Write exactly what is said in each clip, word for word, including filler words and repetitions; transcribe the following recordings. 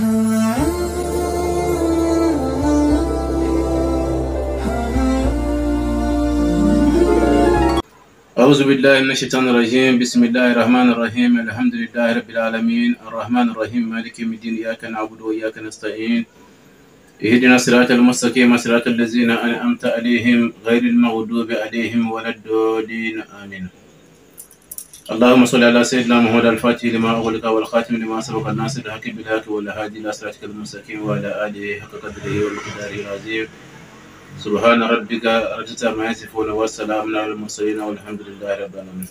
أعوذ بالله من الشيطان الرجيم. بسم الله الرحمن الرحيم. الحمد لله رب العالمين الرحمن الرحيم مالك يوم الدين. إياك نعبد وإياك نستعين. اهدنا الصراط المستقيم صراط الذين أنعمت عليهم غير المغضوب عليهم ولا الضالين آمين. اللهم صل على سيدنا محمد الفاتح لما أغلق والخاتم لما سبق الناصر الحق بالحق والهادي إلى صراطك المستقيم وعلى آله حق قدره ومقداره العظيم. سبحان ربك رب العزة عما يصفون والسلام على المرسلين والحمد لله رب العالمين.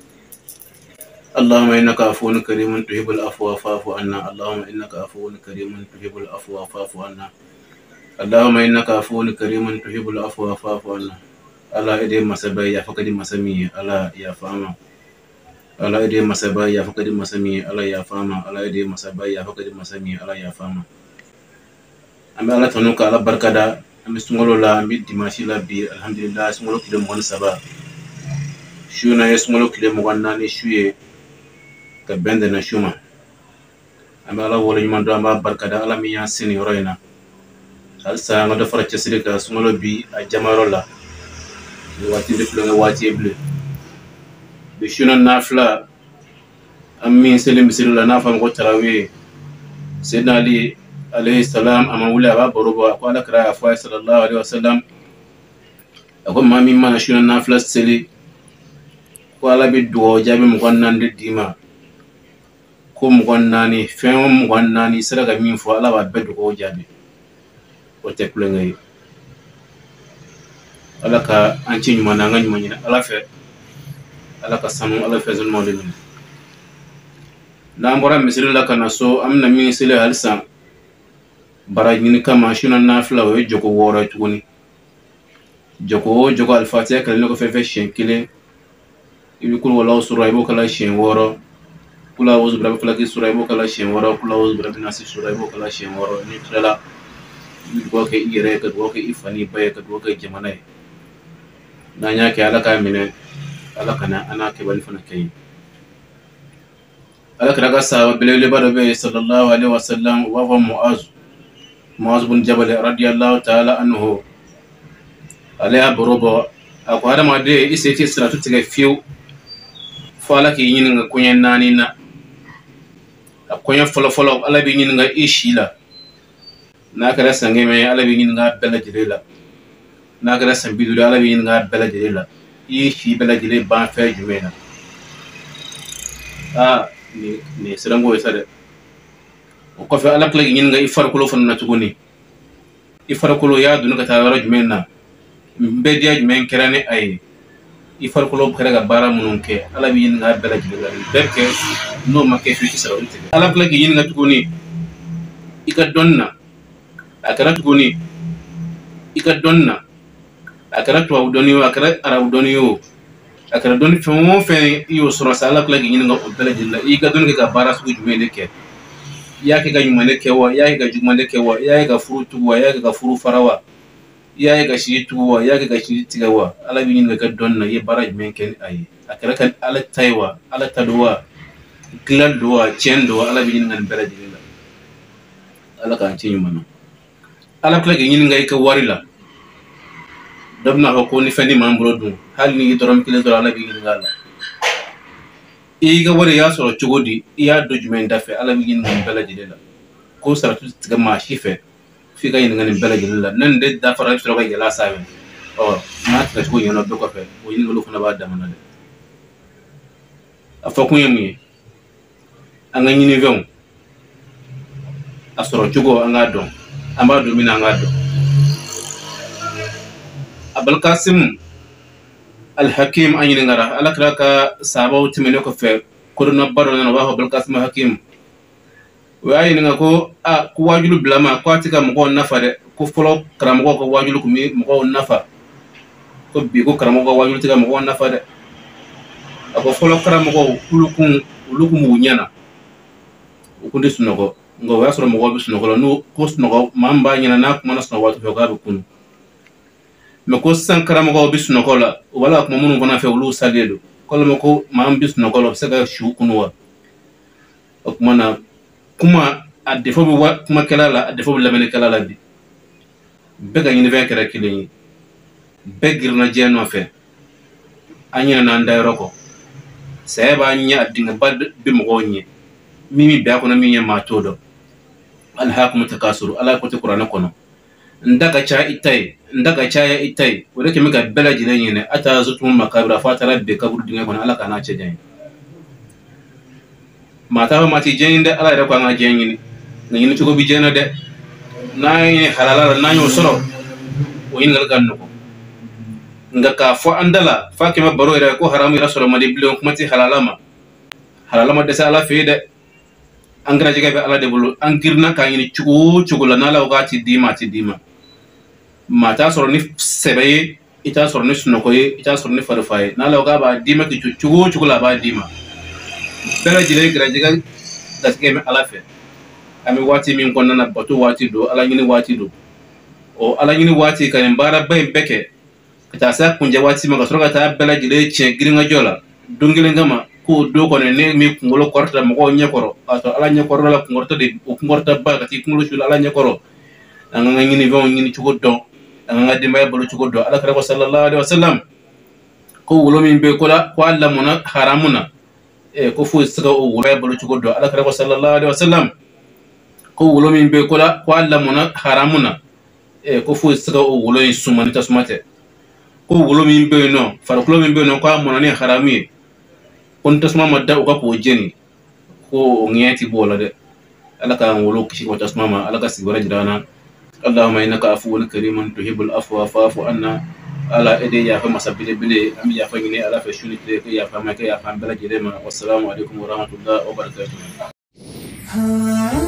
اللهم إنك عفو كريم تحب العفو فاعف عنا. اللهم إنك عفو كريم تحب العفو فاعف عنا. اللهم إنك عفو كريم تحب العفو فاعف عنا. الله إدي مسبا يا فقد مسمي الله يا فاما. الله إدي مسبا يا فقد مسمي الله يا فاما. الله إدي مسبا يا فقد مسمي الله يا فاما. أما الله تنوك على بركة ami sungolo la ami dimanche la bi alhamdulillah sungolo kile mo saba shuna ye sungolo kile mo nani shuye ka bende na shuma ami ala wala nyuma do amba barkada ala mi yan sini roina hal sa ngado fara ci sirika sungolo bi a jamaro la wati de flo wati eble bi shuna nafla ami selim sirula nafa ngo tarawe sayyidina ali alayhi salam ama wula ba borobo ko ala kra afa sallallahu alaihi wasallam ako mami mana shuna nafla seli ko ala bi do jabe mo gonnande dima ko mo gonnani fen mo gonnani siraga min fo ala ba beddo ko jabe o tekle ngay ala ka anci nyuma na ngani manyina ala fe ala ka sanu ala fe zul mawlid na mbora misiri la kana so amna min sele halsan bara ñini kama shuna nafla we joko woro tuguni joko joko al-fatiha kala ne ko fefe shen kile ibi kul wala sura ibo kala shen woro kula wuzu bra kala ki sura ibo kala shen woro kula wuzu bra nasi sura ibo kala shen woro ni tala ibi ko ke ire ka do ke ifani baye ka do ke jamana na nya ke ala ka mine ala kana ana ke bali fana kai ala ka ga sa bilele bado be sallallahu alaihi wasallam wa wa muaz Muaz bin Jabal radiyallahu ta'ala anhu alaya borobo ako adama de iseti salatu tiga fiu fala ki yin nga kunyen nani na akonya folo folo ala bi yin nga ishila na kala sange me ala bi yin nga bela jirela na kala sambidu ala bi yin nga bela jirela ishi bela jire ban fa jumena ah ni ni serango isade ko fa ala kala yin nga ifar kulo fon na tuguni ifar kulo ya dunu ka tawara jumena mbedi ya jumen kerane ay ifar kulo kare ga bara mununke ala bi yin nga bela jigala berke no make fi sarawti ala kala yin nga tuguni ika donna akara tuguni ika donna akara to doniyo akara ara doniyo akara doni fo fe yo sura sala kala yin nga bela jigala ika donna ka bara su jumene ke yake ga yumane kewa yake ga jumane kewa yake ga furu tuwa yake ga furu farawa yake ga shi tuwa yake ga shi tigawa ala bi yin ga donna ye baraj men ken ay akara kan ala taywa ala tadwa glal doa chendo ala bi yin ngan baraj la ala ka ci yumana ala kala ga yin ga ka warila dabna ko ni fani mambro dum hal ni dorom kile do ala bi yin ngala iga wari ya soro chugodi iya do jumen dafe ala mi ngin bela jidela ko saratu tiga ma shife fi ga yin ngani bela jidela nan de da fara soro ga yala sabe o ma ta ko yono do ko fe o yin ngolo fana ba da manade afa ko yemi anga nyini veum asoro chugo anga don amba do mina anga do abul qasim al-hakim anyini ngara ala kala ka sabaw timene ko fe ko do baro na wa bal qasim hakim wayi nga ko a ko wajulu blama ko atika mo ko nafa de ko folo karamo ko wajulu ko mi mo ko nafa ko bi ko karamo ko wajulu tika mo ko nafa de ko folo karamo ko kulukun ulukum wunyana ko de sunogo ngo wasoro mo ko sunogo no ko sunogo mamba nyana na ko mana sunogo to ga kun me ko sankara mo ko bisno ko la wala ko mun ko na fe wulu saledo ko la ko ma am bisno ko la sega shu kunwa ko mana kuma a defo bi kuma kala la a defo bi lamene kala la bi be ga ñini fen kera kilin be girna jeno fe anya na nda roko sai ba nya dinga bad bi mo gonye mimi be ko na mi nya ma todo alhaakum takasuru ala ko te qur'ana kono ndaga cha itai ndaga cha ya itai wala ke mega bela jilen ne ata zutum makabra fatara be kabur dinga kono ala kana ce jani mata ba mati jani da ala da ko nga jani ni ni to ko bi jena de nay halala na nyo soro o yin ngal ganno ko ngaka fo andala fa ke ma baro ira ko haramu ira soro ma de bilon kuma ti halalama halalama de sa ala fe de angara jega be ala de bulu angirna ka yini chugo chugo la nala wakati dima ti dima mata soro ni sebe ita soro ni sunoko ye ita soro ni farfaye nala waga ba dima ki chugo chugo la ba dima bela jile gra jega gaske me ala fe ami wati min konna na batu wati do ala yini wati do o ala yini wati kan bara bay beke ta sa kunja wati ma soro ta bela jile che giringa jola dungile ngama ko do ko ne mi kungolo korta mo ko nyekoro ato ala nyekoro la kungorta de o kungorta ba ka ti kungolo shula ala nyekoro anga ngini von ngini chugo do anga ngadi may bolo chugo do ala kara sallallahu alaihi wasallam ko wulo min be ko la ko alla mona haramuna e ko fu saka o wulo bolo chugo do ala kara sallallahu alaihi wasallam ko wulo min be ko la ko alla mona haramuna e ko fu saka o wulo sumani tasmate ko wulo min be no far ko min be no ko mona ni harami kon tasma madda o ko jeni ko ngiyati bola de alaka wolo kishi ko tasma ma alaka sibara jirana allahumma innaka afuwun karimun tuhibbul afwa fa'fu anna ala ede ya fa masabile bile am ya fa ngine ala fa shuni ke ya fa ma ke ya fa bala jirema wassalamu alaikum wa rahmatullahi wa barakatuh